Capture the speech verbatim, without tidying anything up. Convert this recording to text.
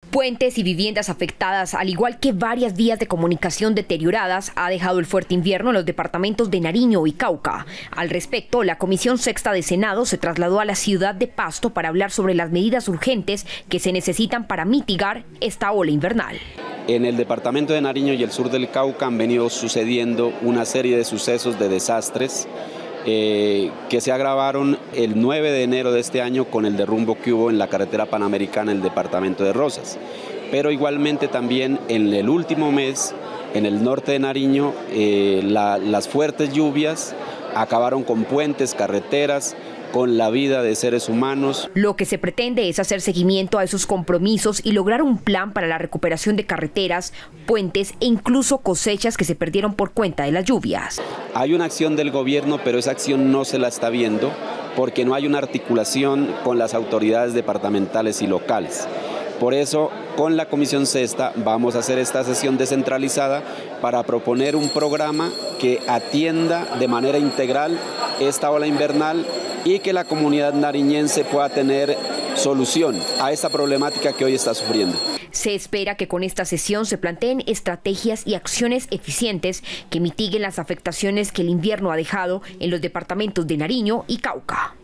Puentes y viviendas afectadas, al igual que varias vías de comunicación deterioradas, ha dejado el fuerte invierno en los departamentos de Nariño y Cauca. Al respecto, la Comisión Sexta de Senado se trasladó a la ciudad de Pasto para hablar sobre las medidas urgentes que se necesitan para mitigar esta ola invernal. En el departamento de Nariño y el sur del Cauca han venido sucediendo una serie de sucesos de desastres eh, que se agravaron el nueve de enero de este año con el derrumbo que hubo en la carretera panamericana en el departamento de Rosas. Pero igualmente también en el último mes, en el norte de Nariño, eh, la, las fuertes lluvias acabaron con puentes, carreteras, con la vida de seres humanos. Lo que se pretende es hacer seguimiento a esos compromisos y lograr un plan para la recuperación de carreteras, puentes e incluso cosechas que se perdieron por cuenta de las lluvias. Hay una acción del gobierno, pero esa acción no se la está viendo porque no hay una articulación con las autoridades departamentales y locales. Por eso, con la Comisión Sexta vamos a hacer esta sesión descentralizada para proponer un programa que atienda de manera integral esta ola invernal y que la comunidad nariñense pueda tener solución a esta problemática que hoy está sufriendo. Se espera que con esta sesión se planteen estrategias y acciones eficientes que mitiguen las afectaciones que el invierno ha dejado en los departamentos de Nariño y Cauca.